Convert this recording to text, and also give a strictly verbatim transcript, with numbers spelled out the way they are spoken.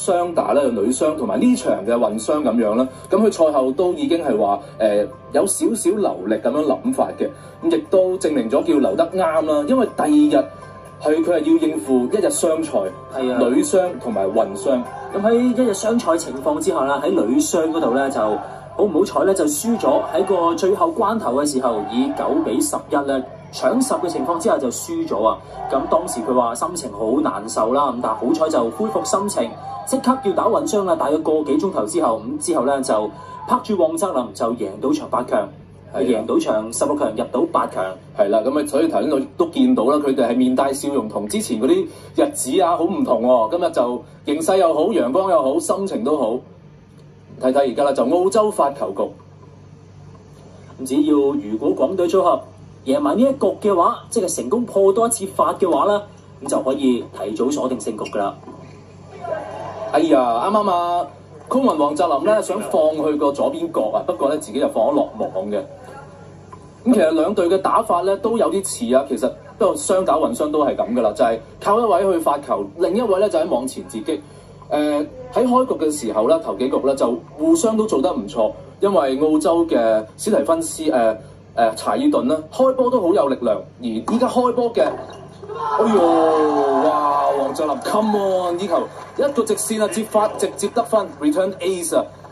雙打咧，女雙同埋呢場嘅混雙咁樣啦。咁佢賽後都已經係話誒有少少流力咁樣諗法嘅，咁亦都證明咗叫留得啱啦。因為第二日係佢係要應付一日雙賽，係啊，女雙同埋混雙。 咁喺一日雙賽情況之下啦，喺女雙嗰度咧就好唔好彩咧，就輸咗喺個最後關頭嘅時候，以九比十一咧搶十嘅情況之下就輸咗啊！咁當時佢話心情好難受啦，咁但係好彩就恢復心情，即刻要打混雙啦。大約個幾鐘頭之後，咁之後咧就拍住黃澤林就贏到場八強，係贏到場十六強入到八強。 係啦，咁啊，所以頭先我都見到啦，佢哋係面帶笑容，同之前嗰啲日子啊好唔同喎。今日就形勢又好，陽光又好，心情都好。睇睇而家啦，就澳洲發球局， 只要如果港隊組合贏埋呢一局嘅話，即係成功破多一次發嘅話咧，咁就可以提早鎖定勝局㗎啦。 哎呀，啱啱啊，酷文黃澤林咧想放去個左邊角啊，不過咧自己就放咗落網嘅。咁其實兩隊嘅打法咧都有啲似啊，其實不過雙打混雙都係咁噶啦，就係、是、靠一位去發球，另一位咧就喺網前截擊。誒、呃、喺開局嘅時候咧，頭幾局咧就互相都做得唔錯，因為澳洲嘅史提芬斯誒誒、呃呃、查爾頓咧開波都好有力量，而依家開波嘅，哎呦，哇！黃澤林 come on 呢球一個直線啊，接發直接得分 return ace 啊！